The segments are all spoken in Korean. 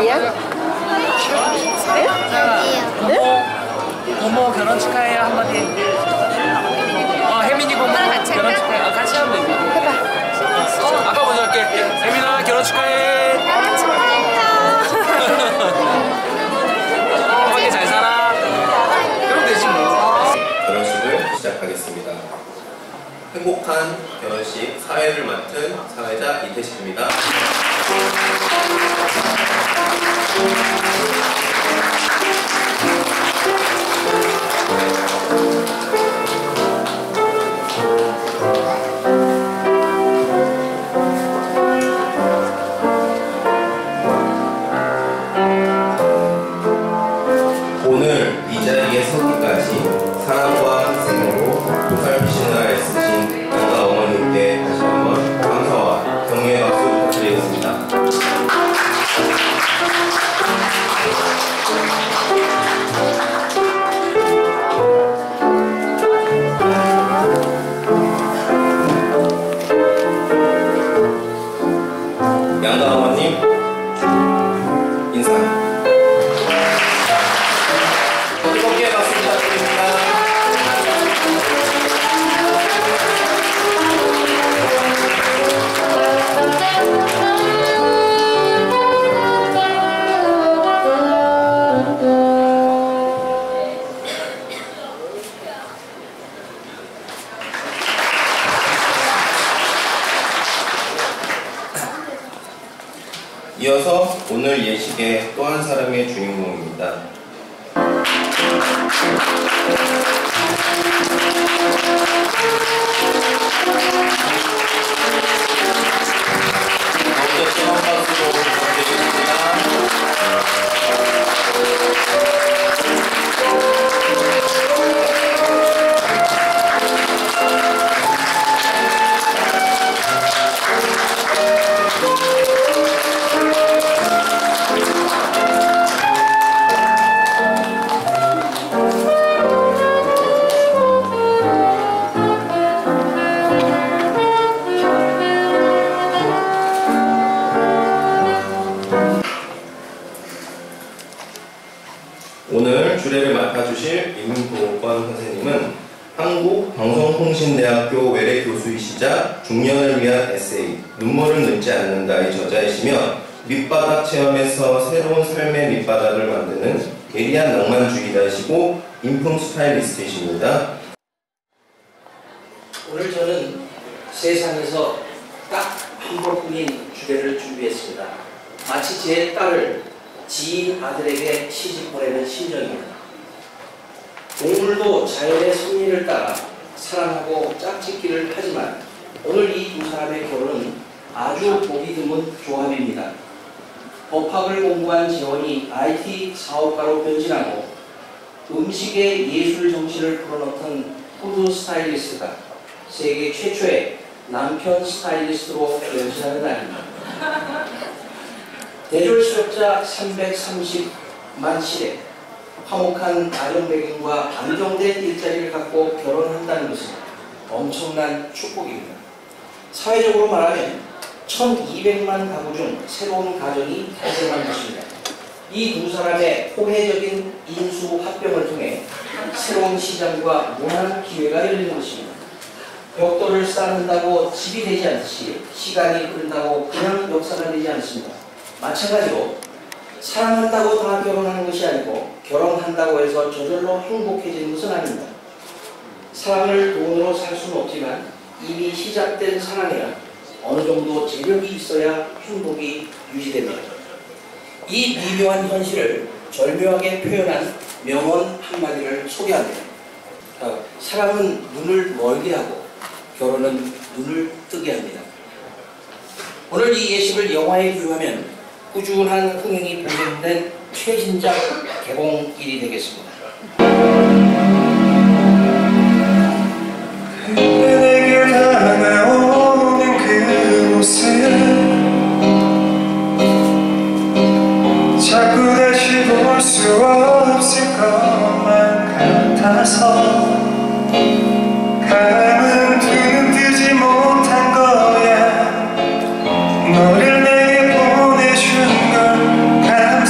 아니야? 네? 고모 결혼 축하해요 한마디. 혜민이 고모 결혼 축하해. 같이 하면 되지. 해봐. 아빠 먼저 할게. 혜민아 결혼 축하해. 결혼 축하해요. 함께 잘 살아. 그럼 되지 뭐. 결혼식을 시작하겠습니다. 행복한 결혼식 사회를 맡은 사회자 이태식입니다. 오늘 이 자리에 서기까지 사랑과 희생으로 보살피시는 나라에 쓰신 양가 어머님께 다시 한번 감사와 경의의 박수 부탁드리겠습니다. 양가 어머님 인사. 뜨겁게 박수 부탁드립니다. 이어서 오늘 예식의 또 한 사람의 주인공입니다. 먼저 시원 박수로 부탁드리겠습니다. 오늘 주례를 맡아주실 이민보건 선생님은 한국방송통신대학교 외래 교수이시자 중년을 위한 에세이 눈물을 넣지 않는다의 저자이시며 밑바닥 체험에서 새로운 삶의 밑바닥을 만드는 예리한 낭만주의자이시고 인품 스타일리스트이십니다. 오늘 저는 세상에서 딱 한 번뿐인 주례를 준비했습니다. 마치 제 딸을 지인 아들에게 시집 보내는 심정입니다. 동물도 자연의 섭리를 따라 사랑하고 짝짓기를 하지만 오늘 이 두 사람의 결혼은 아주 보기 드문 조합입니다. 법학을 공부한 재원이 IT 사업가로 변신하고 음식의 예술 정신을 불어넣던 푸드 스타일리스트가 세계 최초의 남편 스타일리스트로 변신하는 날입니다. 대졸 실업자 330만 시대, 화목한 가정 배경과 안정된 일자리를 갖고 결혼한다는 것은 엄청난 축복입니다. 사회적으로 말하면 1200만 가구 중 새로운 가정이 탄생한 것입니다. 이 두 사람의 호혜적인 인수 합병을 통해 새로운 시장과 무한한 기회가 열리는 것입니다. 벽돌을 쌓는다고 집이 되지 않듯이 시간이 흐른다고 그냥 역사가 되지 않습니다. 마찬가지로 사랑한다고 다 결혼하는 것이 아니고 결혼한다고 해서 저절로 행복해지는 것은 아닙니다. 사랑을 돈으로 살 수는 없지만 이미 시작된 사랑에는 어느 정도 재력이 있어야 행복이 유지됩니다. 이 미묘한 현실을 절묘하게 표현한 명언 한마디를 소개합니다. 사랑은 눈을 멀게 하고 결혼은 눈을 뜨게 합니다. 오늘 이 예식을 영화에 비유하면 꾸준한 흥행이 보장된 최신작 개봉일이 되겠습니다. 내게 다가오는 그 모습 자꾸 다시 볼 수 없을 것만 같아서 감은 두 눈 뜨지 못한 거야. 너를 내게 보내준 걸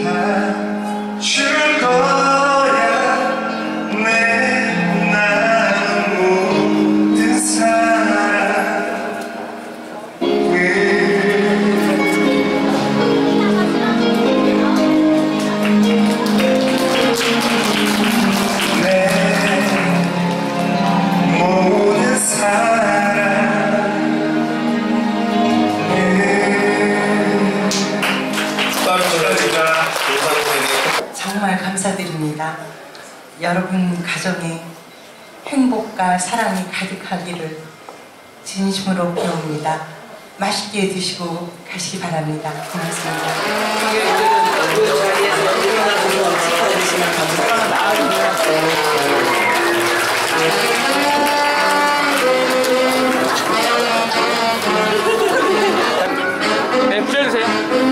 다 줄 거야 내 나는 모든 사랑을 내 모든 정말 감사드립니다. 여러분 가정에 행복과 사랑이 가득하기를 진심으로 기원합니다. 맛있게 드시고 가시기 바랍니다. 고맙습니다. 그 자리에서 일어나서 축하해주시면 네, 부셔주세요.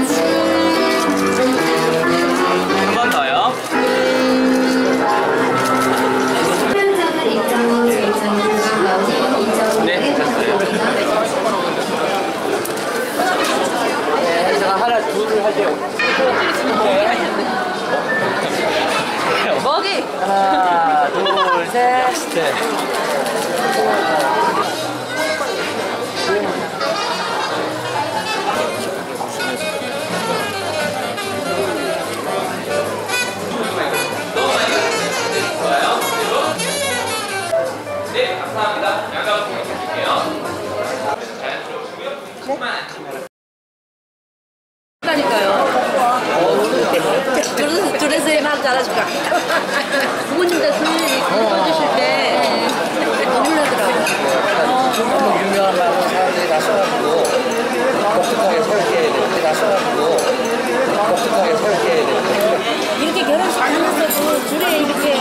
한 번 더요. 수면장은 입장후 제입장입니다. 네, 됐어요. 네, 제가 하나, 둘을 할게요. 먹이! 하나, 둘, 셋. 네. 네, 감사합니다. 양가로 보내드릴게요. 자연스러우시고요. 둘에서 막 잘하실까? 부모님들 손님이 써주실 때 너무 놀라더라고요. 너무 유명한 말은 사람들이 다 써가지고 독특하게 설계해야 되는데 다 써가지고 독특하게 설계해야 되는데 이렇게 결혼식 하면서도 둘에 이렇게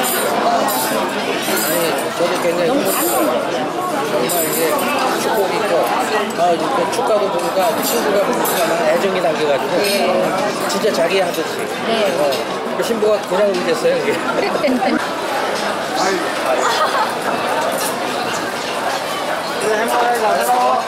아니 저도 굉장히 너무 감동적이에요. 정말 이게 축복이 있고 이렇게 축가도 보니까 친구가 보니까 애정이 담겨가지고 진짜 자기 하듯이 그 신부가 그냥 울겠어요 이게. 네, 행복하게 가세요.